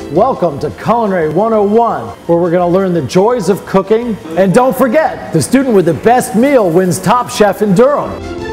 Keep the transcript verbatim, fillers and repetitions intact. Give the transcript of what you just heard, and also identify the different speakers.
Speaker 1: Welcome to Culinary one oh one, where we're going to learn the joys of cooking. And don't forget, the student with the best meal wins Top Chef in Durham.